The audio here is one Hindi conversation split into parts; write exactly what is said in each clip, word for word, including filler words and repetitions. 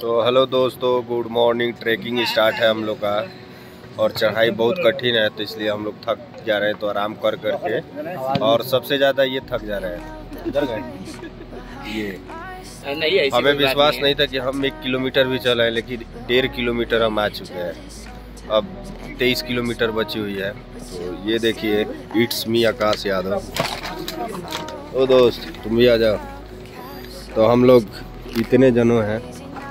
तो हेलो दोस्तों, गुड मॉर्निंग। ट्रैकिंग स्टार्ट है हम लोग का और चढ़ाई बहुत कठिन है, तो इसलिए हम लोग थक जा रहे हैं, तो आराम कर करके। और सबसे ज़्यादा ये थक जा रहे हैं। इधर गए ये हमें विश्वास नहीं था कि हम एक किलोमीटर भी चले, लेकिन डेढ़ किलोमीटर हम आ चुके हैं। अब तेईस किलोमीटर बची हुई है। तो ये देखिए, इट्स मी आकाश यादव। ओ दोस्त, तुम भी आ जाओ। तो हम लोग इतने जनों हैं,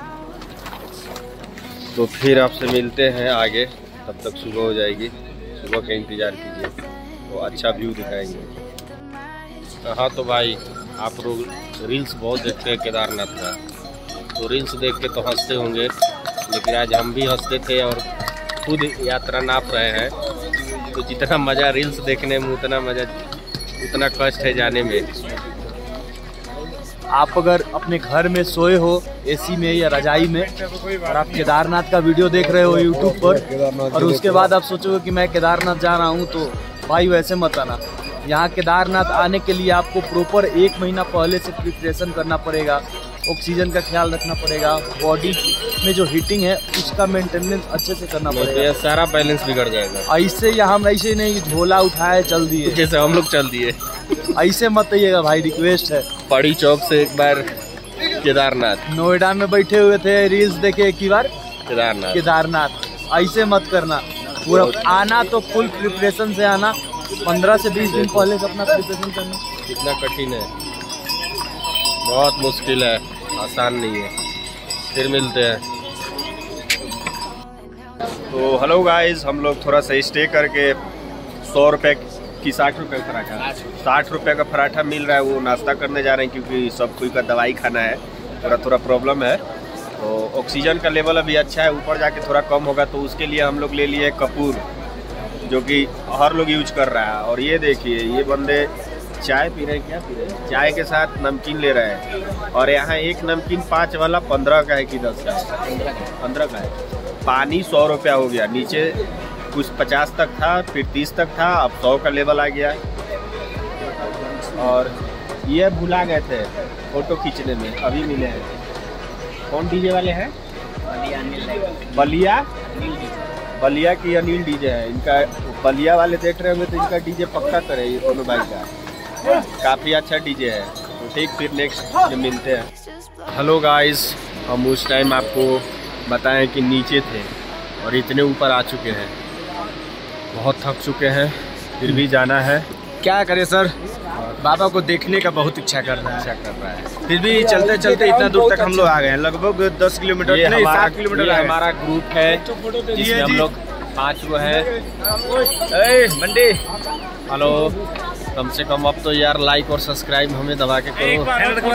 तो फिर आपसे मिलते हैं आगे। तब तक सुबह हो जाएगी, सुबह का इंतज़ार कीजिए, तो अच्छा व्यू दिखाएंगे। हाँ तो भाई, आप लोग रील्स बहुत देखते हैं केदारनाथ का, तो रील्स देख के तो हंसते होंगे, लेकिन आज हम भी हंसते थे और खुद यात्रा नाप रहे हैं। तो जितना मज़ा रील्स देखने में, उतना मज़ा उतना कष्ट है जाने में। आप अगर अपने घर में सोए हो एसी में या रजाई में, और आप केदारनाथ का वीडियो देख रहे हो यूट्यूब पर, और उसके बाद आप सोचोगे कि मैं केदारनाथ जा रहा हूं, तो भाई वैसे मत आना। यहाँ केदारनाथ आने के लिए आपको प्रॉपर एक महीना पहले से प्रिपरेशन करना पड़ेगा। ऑक्सीजन का ख्याल रखना पड़ेगा, बॉडी में जो हीटिंग है उसका मेंटेनेंस अच्छे से करना पड़ेगा। सारा बैलेंस बिगड़ जाएगा। ऐसे यहाँ हम ऐसे नहीं झोला उठाए चल दिए, जैसे हम लोग चल दिए, ऐसे मत आइएगा भाई, रिक्वेस्ट है। पड़ी चौक से एक बार केदारनाथ, नोएडा में बैठे हुए थे, रील्स देखे एक ही बार केदारनाथ केदारनाथ ऐसे मत करना। पूरा आना तो फुल प्रिपरेशन से आना, पंद्रह से बीस दिन पहले से अपना प्रिपरेशन करना। कितना कठिन है, बहुत मुश्किल है, आसान नहीं है। फिर मिलते हैं। तो हेलो गाइस, हम लोग थोड़ा सा स्टे करके सौ रुपये की साठ रुपये का पराठा साठ रुपये का पराठा मिल रहा है, वो नाश्ता करने जा रहे हैं, क्योंकि सब कोई का दवाई खाना है। थोड़ा थोड़ा प्रॉब्लम है, तो ऑक्सीजन का लेवल अभी अच्छा है, ऊपर जाके थोड़ा कम होगा, तो उसके लिए हम लोग ले लिए कपूर, जो कि हर लोग यूज कर रहा है। और ये देखिए, ये बंदे चाय पी रहे हैं। क्या पी रहे हैं? चाय के साथ नमकीन ले रहे हैं। और यहाँ एक नमकीन पाँच वाला पंद्रह का है कि दस का? पंद्रह का है। पानी सौ रुपया हो गया। नीचे कुछ पचास तक था, फिर तीस तक था, अब सौ का लेवल आ गया। और ये भुला गए थे फोटो खींचने में, अभी मिले हैं। कौन डीजे वाले हैं? बलिया बलिया की अनिल डीजे है इनका। बलिया वाले देख रहे होंगे तो इनका डीजे पक्का करे, ये दोनों भाई का काफ़ी अच्छा डीजे है। तो ठीक, फिर नेक्स्ट में मिलते हैं। हेलो गाइस, हम उस टाइम आपको बताएं कि नीचे थे और इतने ऊपर आ चुके हैं, बहुत थक चुके हैं, फिर भी जाना है। क्या करें सर, बाबा को देखने का बहुत इच्छा कर रहा है अच्छा कर रहा है। फिर भी चलते चलते इतना दूर तक हम लोग आ गए हैं, लगभग दस किलोमीटर ये नहीं, हमारा सात किलोमीटर। हमारा ग्रुप है, जिसमें हम लोग पाँच गो है। मंडी, हेलो, कम से कम अब तो यार लाइक और सब्सक्राइब हमें दबा के करो।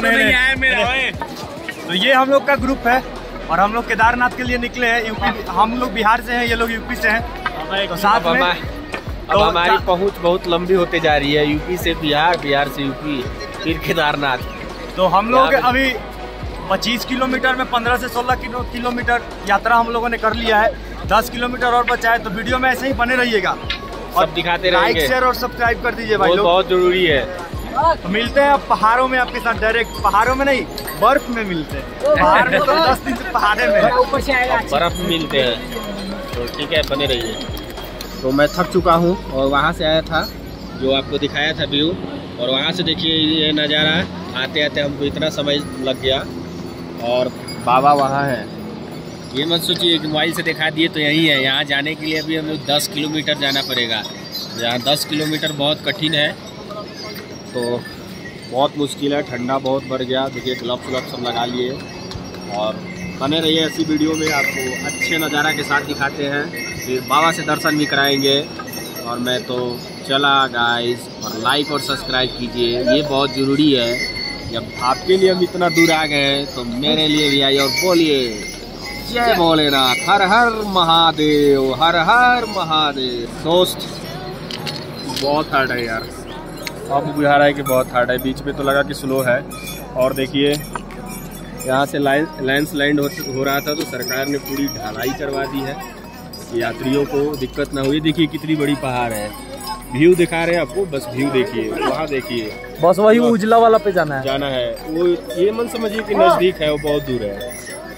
तो ये हम लोग का ग्रुप है और हम लोग केदारनाथ के लिए निकले हैं। यूपी, हम लोग बिहार से हैं, ये लोग यूपी से हैं। तो साथ में अब तो हमारी पहुंच बहुत लंबी होते जा रही है, यूपी से बिहार, बिहार से यूपी, फिर केदारनाथ। तो हम लोग अभी पच्चीस किलोमीटर में पंद्रह से सोलह किलोमीटर यात्रा हम लोगों ने कर लिया है। दस किलोमीटर और बचा है, तो वीडियो में ऐसे ही बने रहिएगा और सब दिखाते रहेंगे। लाइक, शेयर और सब्सक्राइब कर दीजिए भाई लोग, बहुत जरूरी है। तो मिलते हैं अब पहाड़ों में आपके साथ, डायरेक्ट पहाड़ों में नहीं, बर्फ में मिलते हैं। पहाड़ में तो दस दिन से पहाड़े में, बर्फ में मिलते हैं। तो ठीक है, बने रहिए। तो मैं थक चुका हूँ और वहाँ से आया था, जो आपको दिखाया था व्यू, और वहाँ से देखिए ये नज़ारा। आते आते हमको इतना समय लग गया, और बाबा वहाँ है। ये मत सोचिए कि मोबाइल से दिखा दिए तो यही है। यहाँ जाने के लिए अभी हमें दस किलोमीटर जाना पड़ेगा। यहाँ दस किलोमीटर बहुत कठिन है, तो बहुत मुश्किल है। ठंडा बहुत बढ़ गया, देखिए ग्लव्स व्लव्स सब लगा लिए। और बने रहिए ऐसी वीडियो में, आपको अच्छे नज़ारा के साथ दिखाते हैं, फिर बाबा से दर्शन भी कराएंगे। और मैं तो चला गाइस, और लाइक और सब्सक्राइब कीजिए, ये बहुत ज़रूरी है। जब आपके लिए हम इतना दूर आ गए, तो मेरे लिए भी आइए और बोलिए जय भोलेनाथ, हर हर महादेव, हर हर महादेव। दोस्त बहुत हार्ड है यार, अब बुझा रहा है कि बहुत हार्ड है। बीच में तो लगा कि स्लो है, और देखिए यहाँ से लैंडस्लाइड हो, हो रहा था, तो सरकार ने पूरी ढलाई करवा दी है, यात्रियों को दिक्कत ना हुई। देखिए कितनी बड़ी पहाड़ है, व्यू दिखा रहे हैं आपको, बस व्यू देखिए, वहाँ देखिए, बस वही उजला वाला पे जाना है जाना है। वो ये मन समझिए कि नज़दीक है, वो बहुत दूर है।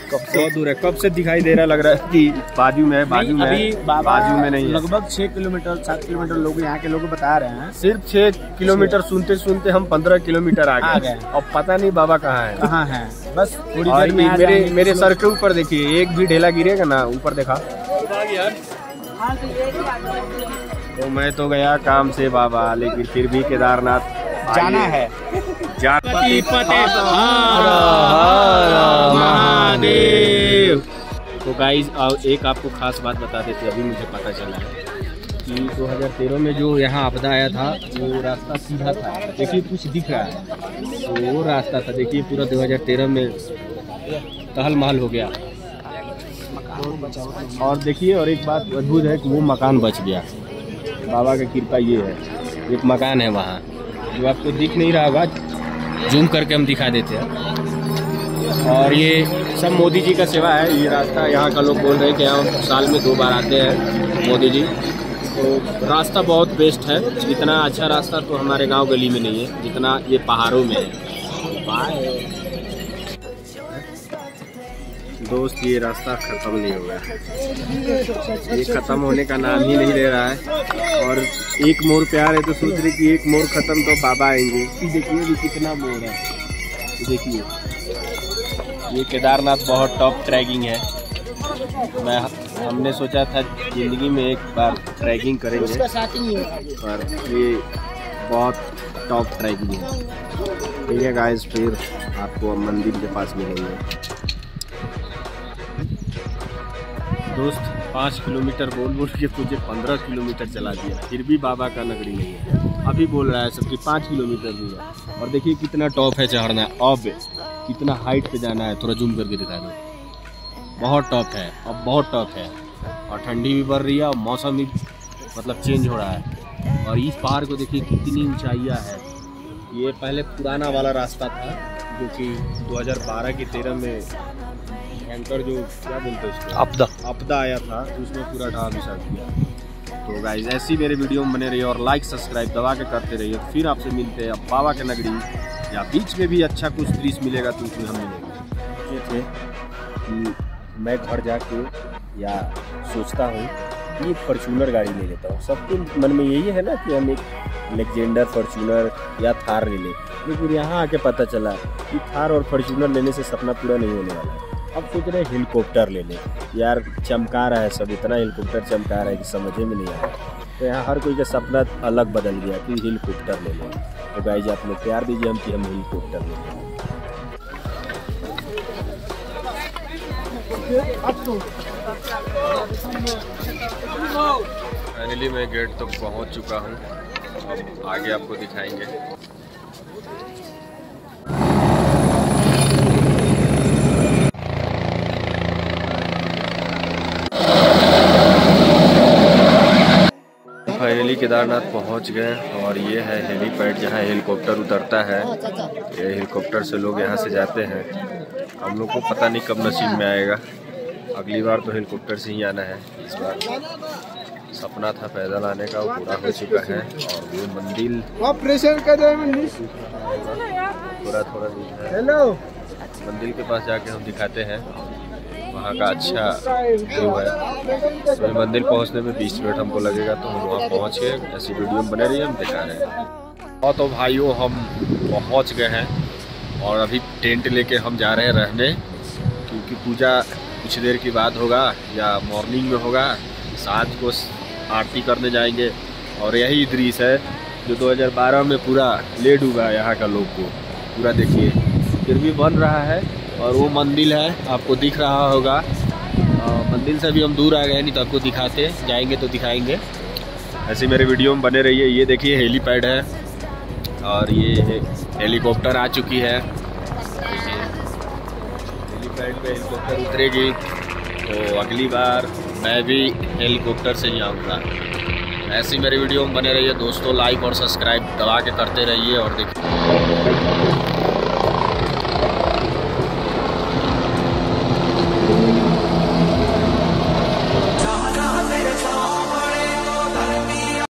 बहुत दूर है, कब से दिखाई दे रहा, लग रहा है कि बाजू में है, बाजू में अभी है, बाजू में नहीं है। लगभग छह किलोमीटर सात किलोमीटर लोग यहाँ के लोग बता रहे हैं। सिर्फ छह किलोमीटर सुनते सुनते हम पंद्रह किलोमीटर आ गए और पता नहीं बाबा कहाँ है कहाँ है। बस थोड़ी और देर में मेरे मेरे सर के ऊपर देखिए, एक भी ढेला गिरेगा ना, ऊपर देखा। तो मैं तो गया काम से बाबा, लेकिन फिर भी केदारनाथ जाना है। गणपति महादेव। तो गाइज एक आपको खास बात बता देते, अभी मुझे पता चला है कि दो हज़ार तेरह में जो यहाँ आपदा आया था वो रास्ता सीधा था। देखिए कुछ दिख रहा है, तो वो रास्ता था। देखिए पूरा दो हज़ार तेरह में तहल महल हो गया। और देखिए और एक बात अद्भुत है कि वो मकान बच गया। बाबा की कृपा ये है, एक मकान है वहाँ जो आपको दिख नहीं रहा होगा, जूम करके हम दिखा देते हैं। और ये सब मोदी जी का सेवा है। ये रास्ता यहाँ का लोग बोल रहे हैं कि यहाँ साल में दो बार आते हैं मोदी जी। तो रास्ता बहुत बेस्ट है। इतना अच्छा रास्ता तो हमारे गांव गली में नहीं है जितना ये पहाड़ों में है। बाय दोस्त, ये रास्ता ख़त्म नहीं हो गया, ये ख़त्म होने का नाम ही नहीं ले रहा है। और एक मोड़ पे आ रहे तो सोच रहे कि एक मोड़ ख़त्म तो बाबा आएंगे। देखिए अभी कितना मोड़ है, देखिए ये केदारनाथ बहुत टॉप ट्रैकिंग है। मैं हमने सोचा था ज़िंदगी में एक बार ट्रैकिंग करेंगे, पर ये बहुत टॉप ट्रैकिंग है। ठीक है गाइस, फिर आपको मंदिर के पास मिलेंगे। दोस्त पाँच किलोमीटर बोल बोल के मुझे पंद्रह किलोमीटर चला दिया, फिर भी बाबा का नगरी नहीं है। अभी बोल रहा है सबकी पाँच किलोमीटर दूर है। और देखिए कितना टॉप है चढ़ना, अब कितना हाइट पे जाना है। थोड़ा जूम करके दिखा दो, बहुत टॉप है, अब बहुत टॉप है। और ठंडी भी बढ़ रही है और मौसम भी मतलब चेंज हो रहा है। और इस पहाड़ को देखिए कितनी ऊंचाइयाँ है। ये पहले पुराना वाला रास्ता था जो कि दो हज़ार बारह की तेरह में भयंकर जो क्या बोलते हैं उसको, आपदा आपदा आया था, तो उसमें पूरा ढहा बिछा दिया। तो गाइस ऐसी मेरे वीडियो में बने रहिए और लाइक सब्सक्राइब दबा के करते रहिए। फिर आपसे मिलते हैं अब बाबा के नगरी, या बीच में भी अच्छा कुछ दृश्य मिलेगा तो उसमें हम मिलेंगे। ये थे कि मैं घर जाके या सोचता हूँ कि फॉर्च्यूनर गाड़ी ले लेता हूँ। सबके मन में यही है ना कि हम एक लेजेंडर फॉर्च्यूनर या थार ले लें, लेकिन यहाँ आके पता चला कि थार और फॉर्च्यूनर लेने से सपना पूरा नहीं होने वाला है। अब सोच रहे हेलीकॉप्टर ले लें। यार चमका रहा है सब, इतना हेलीकॉप्टर चमका रहा है कि समझ में नहीं आ रहा। तो यहाँ हर कोई का सपना अलग बदल गया कि हेलीकॉप्टर ले लें। तो गाइस आप लोग प्यार दीजिए हम कि हम हेलीकॉप्टर ले लें। फाइनली मैं गेट तक तो पहुँच चुका हूँ, अब आगे आपको दिखाएंगे। फाइनली केदारनाथ पहुंच गए और ये है हेलीपैड जहां हेलीकॉप्टर उतरता है। ये हेलीकॉप्टर से लोग यहां से जाते हैं। हम लोग को पता नहीं कब नसीब में आएगा, अगली बार तो हेलीकॉप्टर से ही आना है। इस बार सपना था पैदल आने का, वो पूरा हो चुका है। और ये मंदिर थोड़ा थोड़ा दूर है। हेलो, मंदिर के पास जाके हम दिखाते हैं, वहाँ का अच्छा व्यू है। तो मंदिर पहुँचने में बीस मिनट हमको लगेगा, तो हम वहाँ पहुँच के ऐसी वीडियो में बने रहिए, हम दिखा रहे हैं। और तो भाइयों हम पहुँच गए हैं और अभी टेंट लेके हम जा रहे हैं रहने, क्योंकि पूजा कुछ देर के बाद होगा या मॉर्निंग में होगा। साँझ को आरती करने जाएंगे और यही दृश्य है जो दो हज़ार बारह में पूरा ले डूबा यहाँ का लोग को। पूरा देखिए फिर भी बन रहा है। और वो मंदिर है, आपको दिख रहा होगा। मंदिर से भी हम दूर आ गए, नहीं तो आपको दिखाते, जाएंगे तो दिखाएंगे। ऐसे मेरे वीडियो में बने रहिए। ये देखिए हेलीपैड है और ये हेलीकॉप्टर आ चुकी है। हेलीपैड पे हेलीकॉप्टर उतरेगी, तो अगली बार मैं भी हेलीकॉप्टर से ही आऊँगा। ऐसे मेरे वीडियो में बने रहिए दोस्तों, लाइक और सब्सक्राइब दबा के करते रहिए और देखिए।